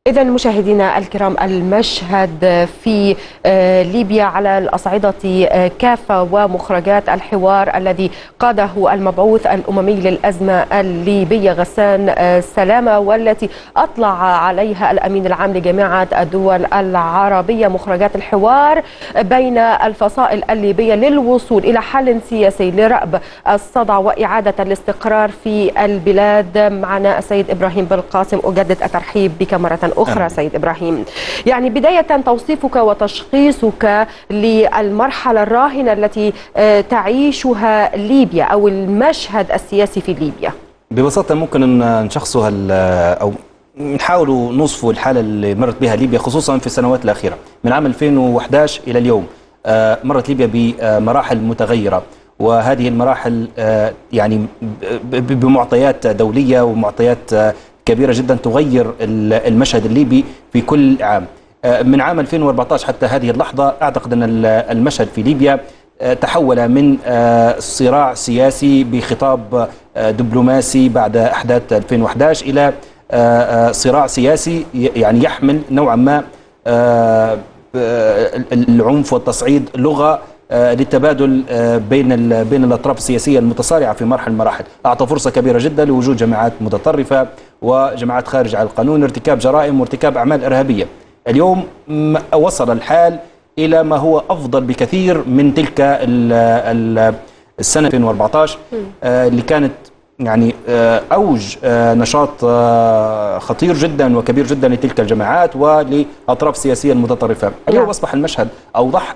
إذا مشاهدينا الكرام، المشهد في ليبيا على الأصعدة كافة ومخرجات الحوار الذي قاده المبعوث الأممي للأزمة الليبية غسان سلامة، والتي أطلع عليها الأمين العام لجامعة الدول العربية، مخرجات الحوار بين الفصائل الليبية للوصول إلى حل سياسي لرأب الصدع وإعادة الاستقرار في البلاد. معنا السيد إبراهيم بالقاسم، أجدد الترحيب بك مرة أخرى سيد إبراهيم. يعني بداية توصيفك وتشخيصك للمرحلة الراهنة التي تعيشها ليبيا أو المشهد السياسي في ليبيا. ببساطة ممكن أن نشخصها أو نحاول نوصف الحالة اللي مرت بها ليبيا خصوصا في السنوات الأخيرة من عام 2011 إلى اليوم. مرت ليبيا بمراحل متغيرة، وهذه المراحل يعني بمعطيات دولية ومعطيات كبيرة جدا تغير المشهد الليبي في كل عام. من عام 2014 حتى هذه اللحظة أعتقد أن المشهد في ليبيا تحول من صراع سياسي بخطاب دبلوماسي بعد أحداث 2011 إلى صراع سياسي يعني يحمل نوعا ما العنف والتصعيد لغة للتبادل بين الأطراف السياسية المتصارعة في مرحلة من المراحل. أعطى فرصة كبيرة جدا لوجود جماعات متطرفة وجماعات خارج على القانون، ارتكاب جرائم وارتكاب أعمال إرهابية. اليوم وصل الحال إلى ما هو أفضل بكثير من تلك السنة 2014 اللي كانت يعني أوج نشاط خطير جدا وكبير جدا لتلك الجماعات وللأطراف السياسية المتطرفة. اليوم أصبح المشهد أوضح